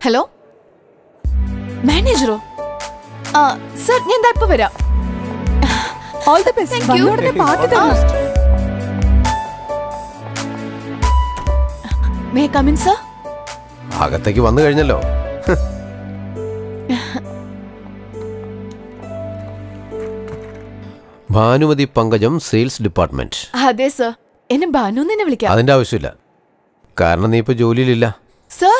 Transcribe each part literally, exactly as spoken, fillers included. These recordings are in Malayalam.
ഹലോ മാനേജറോ? ആ സർ, ഞാൻ ദാ ഇപ്പോ വരാം. All the best. വന്നോടനെ പാർട്ടി തരണം. May come in sir? അകത്തേക്ക് വന്നു കഴിഞ്ഞല്ലോ. Bhanumathi Pankajam, sales department. അതെ സർ, എന്നെ ഭാനു എന്ന് വിളിക്കാം. അതിന്റെ ആവശ്യമില്ല, കാരണം നീ ഇപ്പൊ ജോലിയിലില്ല. സർ,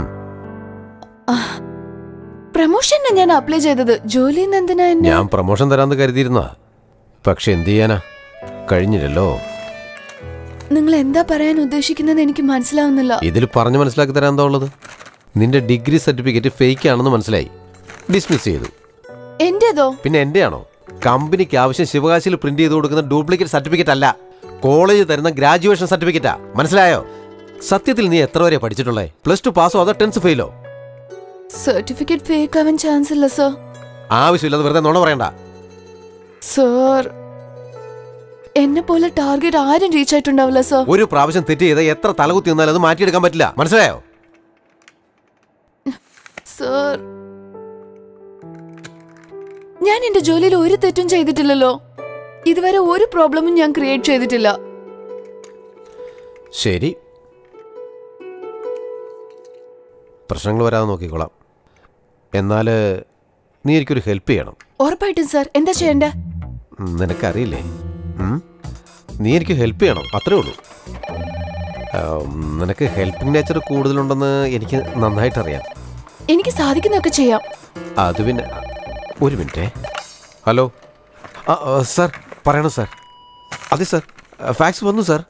പ്രൊമോഷന് ഞാൻ അപ്ലൈ ചെയ്തത്. ജോലി എന്തിനാ? ഞാൻ പ്രൊമോഷൻ തരാന്ന് കരുതിയിരുന്ന, പക്ഷെ എന്ത് ചെയ്യാനാ, കഴിഞ്ഞില്ലല്ലോ. നിങ്ങൾ എന്താ പറയാൻ ഉദ്ദേശിക്കുന്നത് എനിക്ക് മനസ്സിലാവുന്നില്ല. ഇതിൽ പറഞ്ഞു മനസ്സിലാക്കി തരാൻ എന്താ ഉള്ളത്? നിന്റെ ഡിഗ്രി സർട്ടിഫിക്കറ്റ് ഫേക്ക് ആണെന്ന് മനസ്സിലായി, ഡിസ്മിസ് ചെയ്തു. എന്റേതോ? പിന്നെ എന്റെ ആണോ? കമ്പനിക്ക് ആവശ്യം ശിവകാശിയിൽ പ്രിന്റ് ചെയ്ത് കൊടുക്കുന്ന ഡ്യൂപ്ലിക്കേറ്റ് സർട്ടിഫിക്കറ്റ് അല്ല, കോളേജ് തരുന്ന ഗ്രാജുവേഷൻ സർട്ടിഫിക്കറ്റാ. മനസ്സിലായോ? സത്യത്തിൽ നീ എത്ര വരെ പഠിച്ചിട്ടുള്ളേ? പ്ലസ് ടു പാസോ അതോ ടെൻത്ത് ഫെയിലോ? സർട്ടിഫിക്കറ്റ് ഫേക്ക് ആവാൻ ചാൻസ് ഇല്ല സർ. ആവശ്യമില്ലാതെ വെറുതെ നുണ പറയണ്ട. സർ, എന്നെ പോലെ ടാർഗറ്റ് ആരും റീച്ച് ആയിട്ടുണ്ടാവില്ല സർ. ഒരു പ്രാവശ്യം തെറ്റ് ചെയ്ത എത്ര തലകുത്തി നിന്നാലും അത് മാറ്റിയെടുക്കാൻ പറ്റില്ല. മനസ്സിലായോ? സർ, ഞാൻ എന്റെ ജോലിയിൽ ഒരു തെറ്റും ചെയ്തിട്ടില്ലല്ലോ. ഇതുവരെ ഒരു പ്രോബ്ലമും ഞാൻ ക്രിയേറ്റ് ചെയ്തിട്ടില്ല. ശരി, പ്രശ്നങ്ങൾ വരാതെ നോക്കിക്കോളാം. എന്നാല് നീ എനിക്കൊരു ഹെൽപ്പ് ചെയ്യണം. ഉറപ്പായിട്ടും സർ. എന്താ ചെയ്യണ്ടേ? നിനക്കറിയില്ലേ, നീ എനിക്ക് ഹെൽപ്പ് ചെയ്യണം, അത്രേ ഉള്ളൂ. നിനക്ക് ഹെൽപ്പിംഗ് നേച്ചർ കൂടുതലുണ്ടെന്ന് എനിക്ക് നന്നായിട്ടറിയാം. എനിക്ക് സാധിക്കുന്നതൊക്കെ ചെയ്യാം. അത് പിന്നെ ഒരു മിനിറ്റേ. ഹലോ സാർ, പറയണം സാർ. അതെ സാർ, ഫാക്സ് വന്നു സാർ.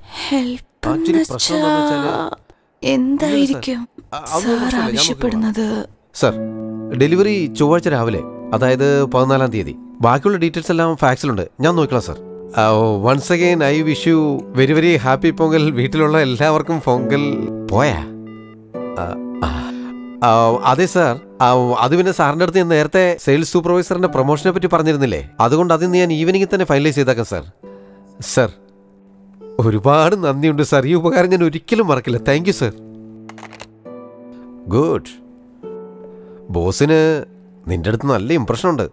എന്തായിരിക്കും സാർ ആവശ്യപ്പെടുന്നത്? സാർ, ഡെലിവറി ചൊവ്വാഴ്ച രാവിലെ, അതായത് പതിനാലാം തീയതി. ബാക്കിയുള്ള ഡീറ്റെയിൽസ് എല്ലാം ഫാക്സിലുണ്ട്, ഞാൻ നോക്കിക്കോളാം sir. Once again I wish you very very happy Pongal. വീട്ടിലുള്ള എല്ലാവർക്കും പൊങ്കൽ. പോയാ? അതെ സാർ, അത് പിന്നെ സാറിൻ്റെ അടുത്ത് ഞാൻ നേരത്തെ സെയിൽസ് സൂപ്പർവൈസറിന്റെ പ്രൊമോഷനെ പറ്റി പറഞ്ഞിരുന്നില്ലേ, അതുകൊണ്ട് അത് ഞാൻ ഈവനിങ്ങിൽ തന്നെ ഫൈനലൈസ് ചെയ്തേക്കാം സാർ. സാർ, ഒരുപാട് നന്ദിയുണ്ട് സാർ, ഈ ഉപകാരം ഞാൻ ഒരിക്കലും മറക്കില്ല. Thank you sir. ഗുഡ്. ബോസിന് നിന്റെ അടുത്ത് നല്ല ഇംപ്രഷൻ ഉണ്ട്.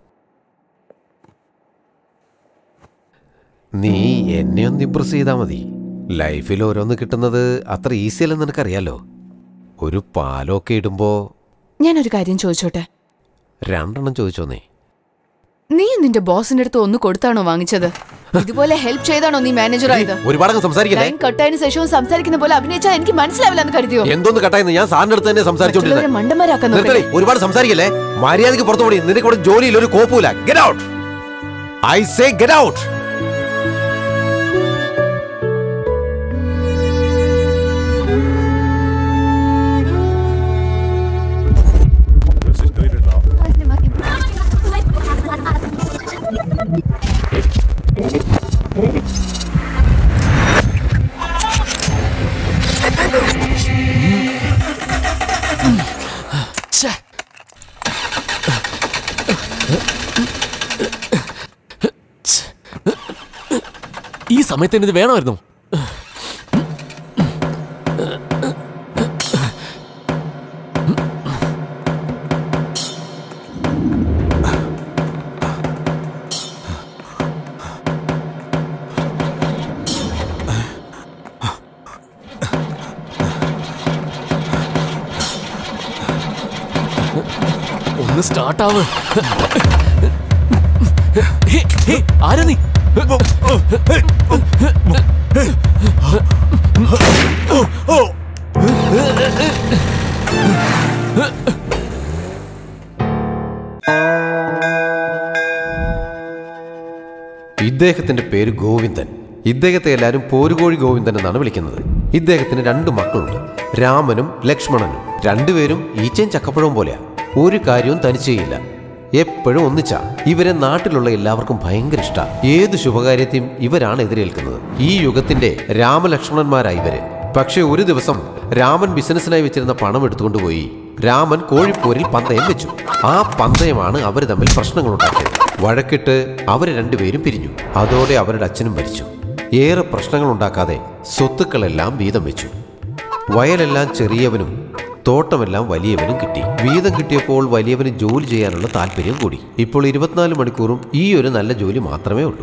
നീ എന്നെ ഒന്ന് ഇംപ്രസ് ചെയ്താൽ മതി. ലൈഫിൽ ഓരോന്ന് കിട്ടുന്നത് അത്ര ഈസി അല്ലെന്ന് നിനക്കറിയാലോ. ഒരു പാലൊക്കെ ഇടുമ്പോ ഞാനൊരു കാര്യം ചോദിച്ചോട്ടെ? രണ്ടെണ്ണം ചോദിച്ചോന്നേ. നീ നിന്റെ ബോസിന്റെ അടുത്ത് ഒന്ന് കൊടുത്താണോ വാങ്ങിച്ചത്? ഇതുപോലെ ഹെൽപ്പ് ചെയ്താണോ നീ മാനേജർ ആയത്? ഒരുപാട് സംസാരിക്കില്ലേ? കട്ടായതിനു ശേഷവും സംസാരിക്കുന്ന പോലെ അഭിനയിച്ചാൽ എനിക്ക് മനസ്സിലാവില്ല എന്ന് കരുതിയോ? എന്തോന്ന് കട്ടായെന്ന്? ഞാൻ സാറിന്റെ അടുത്ത് തന്നെ സംസാരിച്ചോണ്ടിരുന്നത്. മണ്ടന്മാരാക്കാൻ ഒരുപാട് സംസാരിക്കല്ലേ, മര്യാദയ്ക്ക് പുറത്തു പോയി. നിനക്ക് ഇവിടെ ജോലിയിൽ ഒരു കോപ്പൂല. Get out, I say get out. ഈ സമയത്ത് ഇത് വേണമായിരുന്നു. ഒന്ന് സ്റ്റാർട്ടാവ്. ആരാ നീ? ഇദ്ദേഹത്തിന്റെ പേര് ഗോവിന്ദൻ. ഇദ്ദേഹത്തെ എല്ലാവരും പോരുകോഴി ഗോവിന്ദൻ എന്നാണ് വിളിക്കുന്നത്. ഇദ്ദേഹത്തിന് രണ്ട് മക്കളുണ്ട്, രാമനും ലക്ഷ്മണനും. രണ്ടുപേരും ഈച്ചയും ചക്കപ്പഴവും പോലെയാ. ഒരു കാര്യവും തനിച്ച് ചെയ്യില്ല, എപ്പോഴും ഒന്നിച്ചാ. ഇവരെ നാട്ടിലുള്ള എല്ലാവർക്കും ഭയങ്കര ഇഷ്ട. ഏത് ശുഭകാര്യത്തെയും ഇവരാണ് എതിരേൽക്കുന്നത്. ഈ യുഗത്തിന്റെ രാമലക്ഷ്മണന്മാരായി ഇവര്. പക്ഷെ ഒരു ദിവസം രാമൻ ബിസിനസ്സിനായി വെച്ചിരുന്ന പണം എടുത്തുകൊണ്ടുപോയി രാമൻ കോഴിപ്പോരിൽ പന്തയം വെച്ചു. ആ പന്തയമാണ് അവർ തമ്മിൽ പ്രശ്നങ്ങൾ ഉണ്ടാക്കിയത്. വഴക്കിട്ട് അവര് രണ്ടുപേരും പിരിഞ്ഞു. അതോടെ അവരുടെ അച്ഛനും മരിച്ചു. ഏറെ പ്രശ്നങ്ങൾ ഉണ്ടാക്കാതെ സ്വത്തുക്കളെല്ലാം വീതം വെച്ചു. വയലെല്ലാം ചെറിയവനും തോട്ടമെല്ലാം വലിയവനും കിട്ടി. വീതം കിട്ടിയപ്പോൾ വലിയവന് ജോലി ചെയ്യാനുള്ള താല്പര്യം കൂടി. ഇപ്പോൾ ഇരുപത്തിനാല് മണിക്കൂറും ഈ ഒരു നല്ല ജോലി മാത്രമേ ഉള്ളൂ.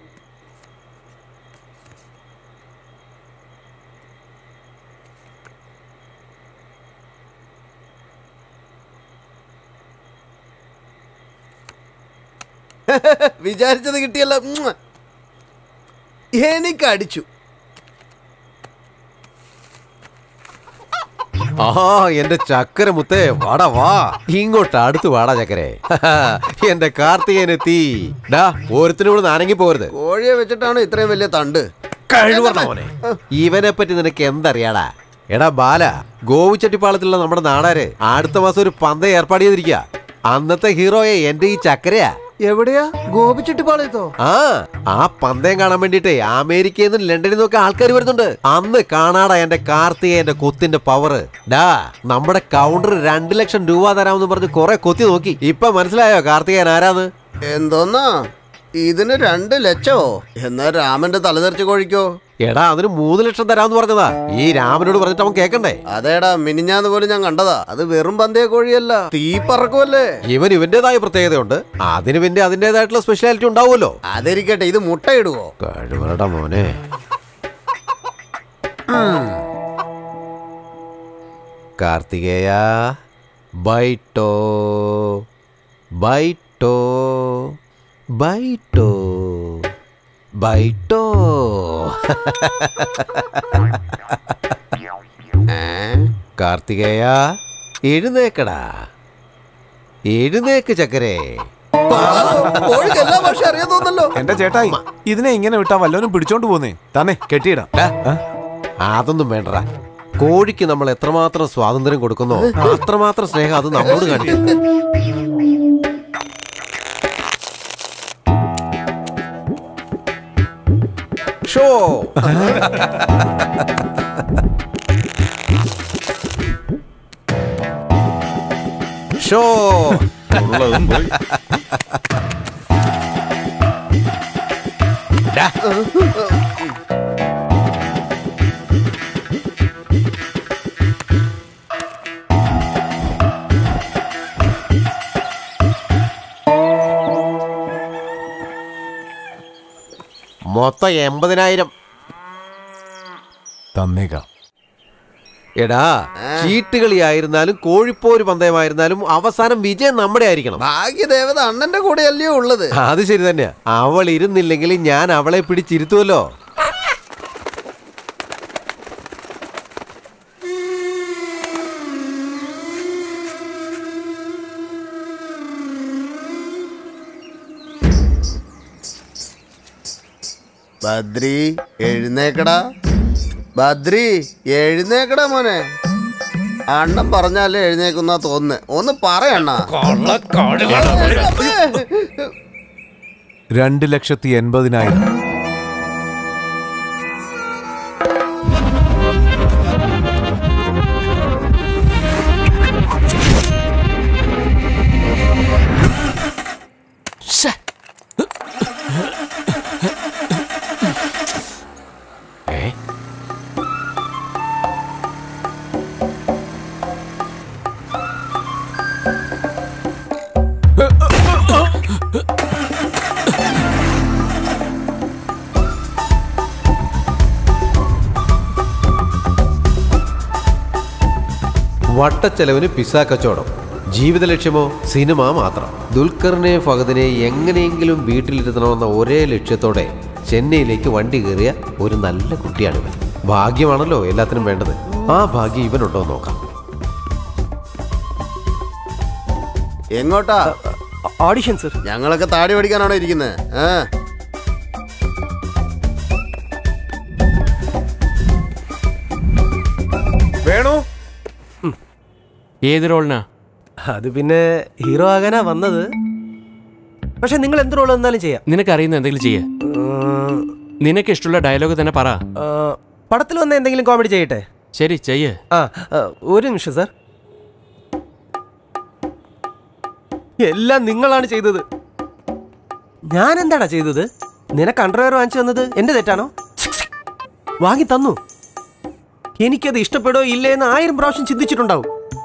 വിചാരിച്ചത് കിട്ടിയല്ലോ. എനിക്കടിച്ചു. ആ എന്റെ ചക്കര മുത്തേ, വാടാ വാ, ഇങ്ങോട്ട് അടുത്ത് വാടാ ചക്കരെ. എന്റെ കാർത്തികനെത്തി. ഡാ, ഓരോരുത്തരോട് നാനങ്ങി പോരുത്. കോഴിയെ വെച്ചിട്ടാണ് ഇത്രയും വലിയ തണ്ട്. കഴിവറോനെ, ഇവനെ പറ്റി നിനക്ക് എന്തറിയാടാ? എടാ ബാല, ഗോവിച്ചട്ടിപ്പാളത്തിലുള്ള നമ്മുടെ നാടാര് അടുത്ത മാസം ഒരു പന്തയം ഏർപ്പാട് ചെയ്തിരിക്കുക. അന്നത്തെ ഹീറോയെ എന്റെ ഈ ചക്കരയാ. എവിടെയാ? ഗോപിച്ചെട്ടിപ്പാളയത്തോ? ആ ആ പന്തയം കാണാൻ വേണ്ടിട്ടേ അമേരിക്കയിൽ നിന്നും ലണ്ടനിൽ നിന്നൊക്കെ ആൾക്കാർ വരുന്നുണ്ട്. അന്ന് കാണാടാ എന്റെ കാർത്തികേയന്റെ കൊത്തിന്റെ പവറ്. ഡാ, നമ്മുടെ കൗണ്ടർ രണ്ടു ലക്ഷം രൂപ തരാമെന്ന് പറഞ്ഞ് കൊറേ കൊത്തി നോക്കി. ഇപ്പൊ മനസ്സിലായോ കാർത്തികേയൻ ആരാന്ന്? എന്തോന്നാ ഇതിന് രണ്ട് ലക്ഷമോ? എന്നാ രാമന്റെ തലതെറിച്ച് കോഴിക്കോ? എടാ, അതിന് മൂന്ന് ലക്ഷം തരാമെന്ന് പറഞ്ഞതാ. ഈ രാമനോട് പറഞ്ഞിട്ട് അവൻ കേക്കണ്ടേ? അതേടാ, മിനിഞ്ഞാന്ന് പോലും ഞാൻ കണ്ടതാ. അത് വെറും പന്തയ കോഴിയല്ല, തീ പറക്കുമല്ലേ. ഇവൻ ഇവന്റേതായ പ്രത്യേകതയുണ്ട്. അതിന് പിന്നെ അതിന്റേതായിട്ടുള്ള സ്പെഷ്യാലിറ്റി ഉണ്ടാവുമല്ലോ. അതിരിക്കട്ടെ, ഇത് മുട്ടയിടുവോ? കഴിവറടാ മോനെ. കാർത്തികേയ, ബൈട്ടോ ബൈട്ടോ ബൈട്ടോ ബൈട്ടോ. കാർത്തികേയ, എഴുന്നേക്കടാ, എഴുന്നേക്ക് ചക്കരേ. കോഴിക്ക് എല്ലാ ഭാഷ അറിയാത്തോന്നല്ലോ. എന്റെ ചേട്ടായി, ഇതിനെ ഇങ്ങനെ വിട്ടാ വല്ലവനും പിടിച്ചോണ്ട് പോന്നേ. തന്നെ കെട്ടിയിടാം. അതൊന്നും വേണ്ടടാ. കോഴിക്ക് നമ്മൾ എത്രമാത്രം സ്വാതന്ത്ര്യം കൊടുക്കുന്നോ അത്രമാത്രം സ്നേഹം അത് നമ്മോട് കാണിക്കും. ഷോ ഷോ മൊത്തം എൺപതിനായിരം തന്നേക്കാം. എടാ, ചീട്ടുകളിയായിരുന്നാലും കോഴിപ്പോര് പന്തയമായിരുന്നാലും അവസാനം വിജയം നമ്മുടെ ആയിരിക്കണം. ഭാഗ്യദേവത അണ്ണന്റെ കൂടെ അല്ലയോ ഉള്ളത്. അത് ശരി തന്നെയാ. അവൾ ഇരുന്നില്ലെങ്കിൽ ഞാൻ അവളെ പിടിച്ചിരുത്തുമല്ലോ. ബദ്രി, എഴുന്നേക്കടാ. ബദ്രി, എഴുന്നേക്കടാ മോനെ. അണ്ണൻ പറഞ്ഞാലേ എഴുന്നേക്കുന്ന തോന്നുന്നു. ഒന്ന് പറയണ്ണ. രണ്ട് ലക്ഷത്തി എൺപതിനായിരം. വട്ടച്ചെലവിന് പിസ്സ കച്ചവടം. ജീവിത ലക്ഷ്യമോ സിനിമ മാത്രം. ദുൽഖറിനെ ഫഹദിനെ എങ്ങനെയെങ്കിലും വീട്ടിലിരുത്തണമെന്ന ഒരേ ലക്ഷ്യത്തോടെ ചെന്നൈയിലേക്ക് വണ്ടി കയറിയ ഒരു നല്ല കുട്ടിയാണിവൻ. ഭാഗ്യമാണല്ലോ എല്ലാത്തിനും വേണ്ടത്. ആ ഭാഗ്യം ഇവനുണ്ടോ നോക്കാം. എങ്ങോട്ടാ? Audition sir. ഞങ്ങളൊക്കെ താടി പഠിക്കാനാണോ ഇരിക്കുന്നത്? വേണു, ഏത് റോളിനാ? അത് പിന്നെ ഹീറോ ആകാനാ വന്നത്. പക്ഷെ നിങ്ങൾ എന്ത് റോൾ എന്നാലും ചെയ്യാം. നിനക്കറിയുന്ന എന്തെങ്കിലും ചെയ്യേ. നിനക്ക് ഇഷ്ടമുള്ള ഡയലോഗ് തന്നെ പറ. പടത്തിൽ വന്ന എന്തെങ്കിലും കോമഡി ചെയ്യട്ടെ. ശരി, ചെയ്യേ. ആ ഒരു നിമിഷം സാർ. എല്ലാം നിങ്ങളാണ് ചെയ്തത്. ഞാൻ എന്താടാ ചെയ്തത്? നിനക്ക് അണ്ടർവെയർ വാങ്ങിച്ചു തന്നത് എന്റെ തെറ്റാണോ? വാങ്ങി തന്നു. എനിക്കത് ഇഷ്ടപ്പെടോ ഇല്ലേ എന്ന് ആയിരം പ്രാവശ്യം ചിന്തിച്ചിട്ടുണ്ടാവും.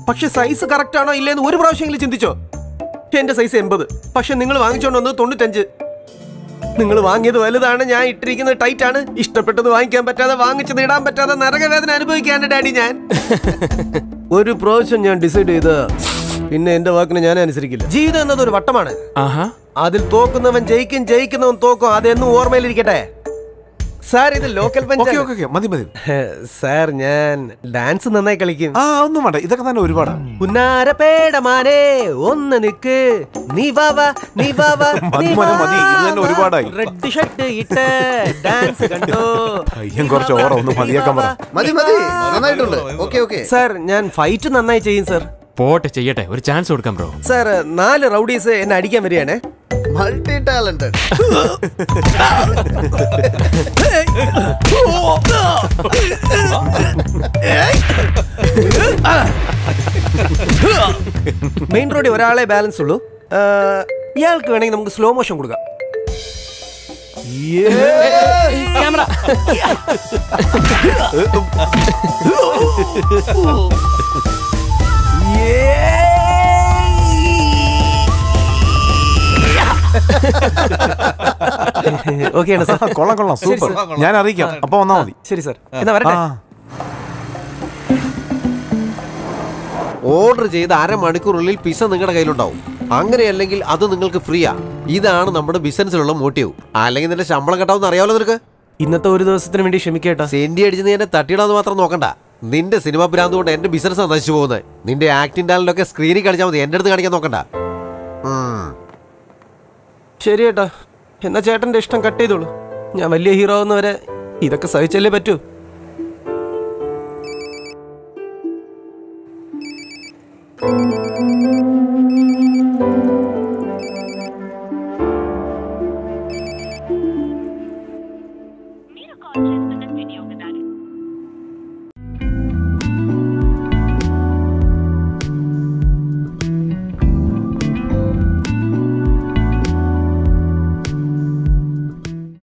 പക്ഷെ സൈസ് കറക്റ്റ് ആണോ ഇല്ലേന്ന് ഒരു പ്രാവശ്യമെങ്കിലും ചിന്തിച്ചോ? എന്റെ സൈസ് എൺപത്, പക്ഷെ നിങ്ങൾ വാങ്ങിച്ചോണ്ട് വന്നത് തൊണ്ണൂറ്റഞ്ച്. നിങ്ങൾ വാങ്ങിയത് വലുതാണ്, ഞാൻ ഇട്ടിരിക്കുന്നത് ടൈറ്റ് ആണ്. ഇഷ്ടപ്പെട്ടത് വാങ്ങിക്കാൻ പറ്റാതെ, വാങ്ങിച്ചത് ഇടാൻ പറ്റാതെ നരകവേദന അനുഭവിക്കാണ്ട് ഡാഡി ഞാൻ. ഒരു പ്രാവശ്യം ഞാൻ ഡിസൈഡ് ചെയ്ത് പിന്നെ എന്റെ വാക്കിന് ഞാൻ അനുസരിക്കില്ല. ജീവിതം എന്നത് ഒരു വട്ടമാണ്. അതിൽ തോക്കുന്നവൻ ജയിക്കും, ജയിക്കുന്നവൻ തോക്കും. അതെന്നും ഓർമ്മയിലിരിക്കട്ടെ. സാർ ഇത് ലോക്കൽ പഞ്ചായത്ത്. മതി മതി സാർ ഞാൻ ഡാൻസ് നന്നായി കളിക്കും. ആ ഒന്നും വേണ്ട, ഇതൊക്കെ തന്നെ ഒരുപാടാണ്. പുന്നാരപേടമാനേ ഒന്ന് നിക്ക്, നീ വാവാ നീ വാവാ ഒരുപാടായി. റെഡ് ഷർട്ട് ഇട്ട് ഡാൻസ് കണ്ടോ? പയ്യൻ കുറച്ച് ഓറ ഒന്ന് മതിയാക്കാൻ പറ. മതി മതി, നന്നായിട്ടുണ്ട്. ഓക്കെ ഓക്കെ സാർ ഞാൻ ഫൈറ്റ് നന്നായി ചെയ്യും സാർ. പോട്ടെ, ചെയ്യട്ടെ, ഒരു ചാൻസ് കൊടുക്കാം ബ്രോ. സാർ നാല് റൗഡീസ് എന്നെ അടിക്കാൻ വരികയാണേ. Multi talented. മെയിൻ റോഡിൽ ഒരാളെ ബാലൻസ് ഉള്ളൂ. ഇയാൾക്ക് വേണമെങ്കിൽ നമുക്ക് സ്ലോ മോഷൻ കൊടുക്കാം. ക്യാമറ. ഓക്കെയാണ് സാർ. കൊള്ളാം കൊള്ളാം, സൂപ്പർ. ഞാൻ അറിയിക്കാം, അപ്പൊ വന്നാ മതി. ശരി സാർ, എന്നാ വരട്ടെ. ഓർഡർ ചെയ്ത് അരമണിക്കൂറുള്ളിൽ പിസ നിങ്ങളുടെ കയ്യിലുണ്ടാവും. അങ്ങനെയല്ലെങ്കിൽ അത് നിങ്ങൾക്ക് ഫ്രീയാ. ഇതാണ് നമ്മുടെ ബിസിനസ്സിലുള്ള മോട്ടീവ്. അല്ലെങ്കിൽ നിന്റെ ശമ്പളം കെട്ടാവുന്ന അറിയാമല്ലോ നിനക്ക്. ഇന്നത്തെ ഒരു ദിവസത്തിന് വേണ്ടി ക്ഷമിക്കേട്ടാ. സെന്റി അടിച്ച് നീ എന്നെ തട്ടിയിടാന്ന് മാത്രം നോക്കണ്ട. നിന്റെ സിനിമ ഭ്രാന്ത് കൊണ്ട് എന്റെ ബിസിനസ് നശിച്ചു പോകുന്നത്. നിന്റെ ആക്ടിംഗ് ടാലന്റൊക്കെ സ്ക്രീനിൽ കളിച്ചാൽ മതി, എന്റെ അടുത്ത് കാണിക്കാൻ നോക്കണ്ട. ശരി ഏട്ടാ, എന്നാ ചേട്ടന്റെ ഇഷ്ടം കട്ട് ചെയ്തോളൂ. ഞാൻ വലിയ ഹീറോ ആവുന്നവരെ ഇതൊക്കെ സഹിച്ചല്ലേ പറ്റൂ. Thank you.